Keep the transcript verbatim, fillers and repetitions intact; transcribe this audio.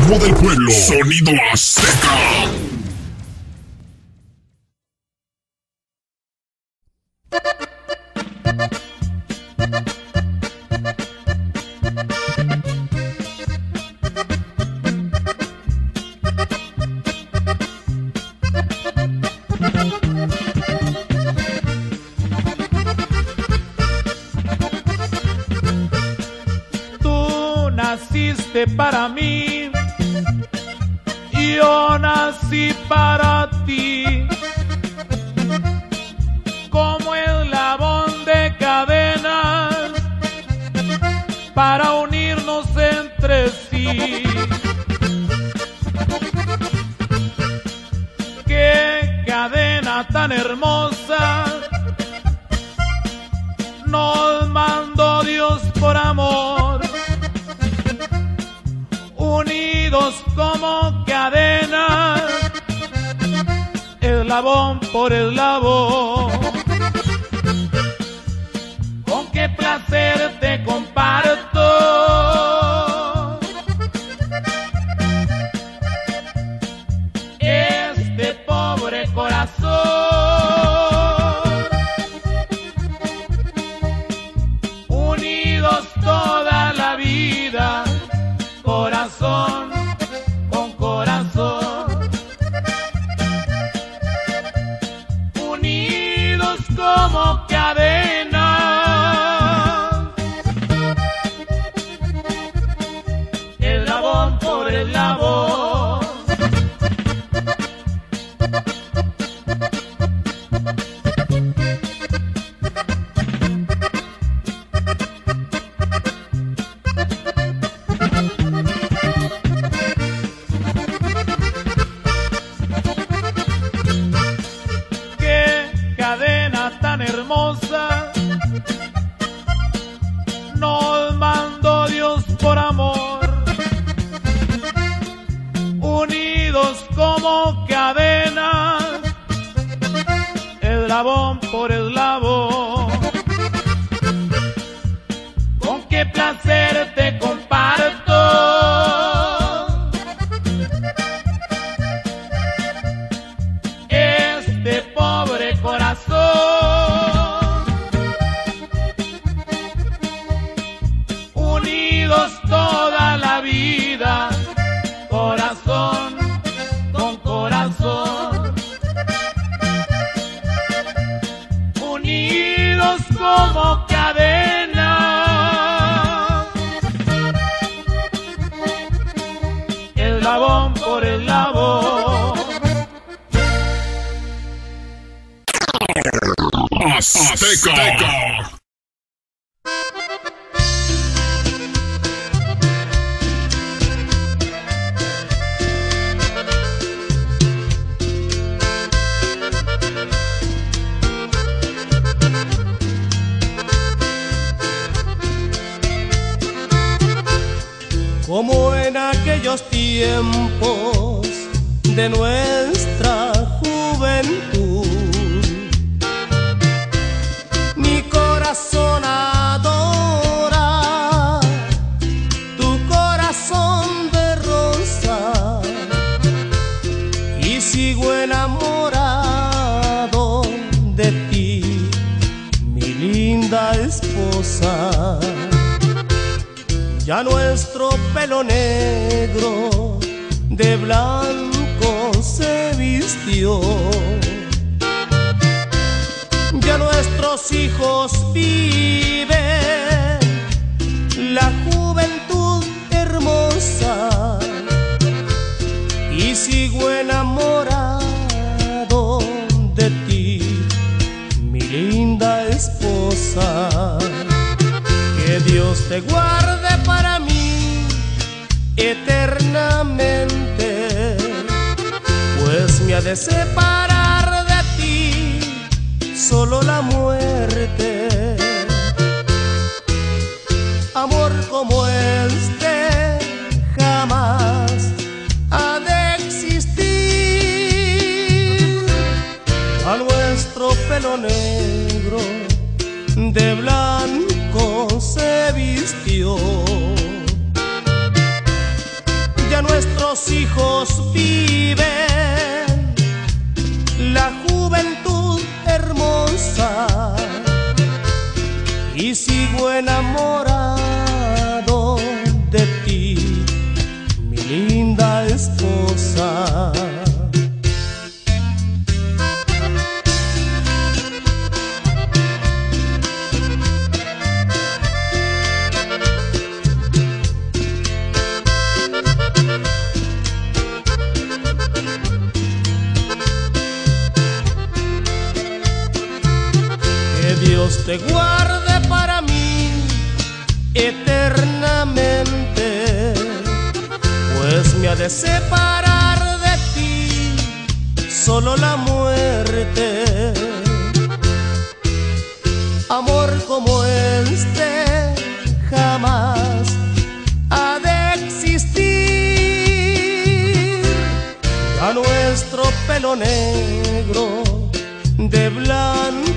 ritmo del pueblo. Sonido Azteca. Naciste para mí, yo nací para ti, como eslabón de cadenas para unirnos entre sí. Qué cadena tan hermosa nos mandó Dios por amor, unidos como cadenas, eslabón por eslabón. Con qué placer te comparto este pobre corazón, unidos toda la vida, corazón con corazón, unidos como cadena, eslabón por eslabón. Tan hermosa nos mandó Dios por amor, unidos como cadenas, eslabón por eslabón. Con qué placer te comparto este pobre corazón, unidos toda la vida, corazón con corazón, unidos como cadena, eslabón por eslabón. Azteca. Como en aquellos tiempos de nuestra juventud, mi corazón adora tu corazón de rosa y sigo enamorado de ti, mi linda esposa. Ya nuestro pelo negro de blanco se vistió, ya nuestros hijos viven la juventud hermosa y sigo enamorado de ti, mi linda esposa. Que Dios te guarde para mí eternamente, pues me ha de separar de ti solo la muerte. Amor como este jamás ha de existir. A nuestro pelo negro de blanco se vistió, ya nuestro nuestros hijos viven la juventud hermosa, y sigo enamorado de ti, mi linda esposa. Dios te guarde para mí eternamente, pues me ha de separar de ti solo la muerte. Amor como este jamás ha de existir. A nuestro pelo negro de blanco